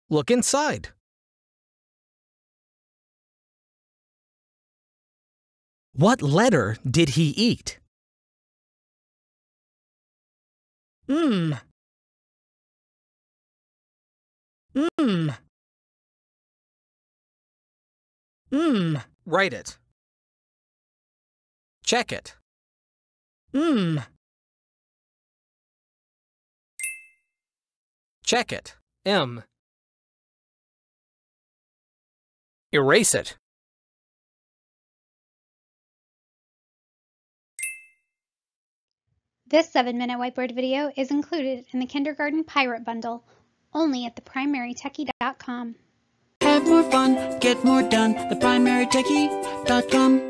Look inside. What letter did he eat? Write it. Check it. Check it. M. Erase it. This 7-minute whiteboard video is included in the Kindergarten Pirate Bundle, only at theprimarytechie.com. Have more fun, get more done, theprimarytechie.com.